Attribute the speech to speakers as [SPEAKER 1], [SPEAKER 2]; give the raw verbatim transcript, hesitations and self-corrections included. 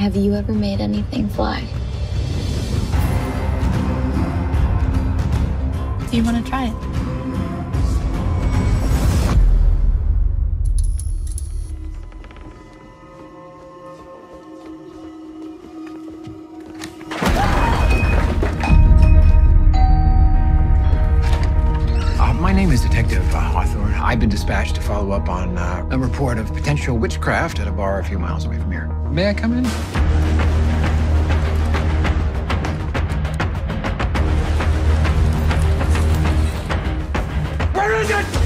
[SPEAKER 1] Have you ever made anything fly?
[SPEAKER 2] Do you want to try it?
[SPEAKER 3] My name is Detective uh, Hawthorne. I've been dispatched to follow up on uh, a report of potential witchcraft at a bar a few miles away from here. May I come in? Where is it?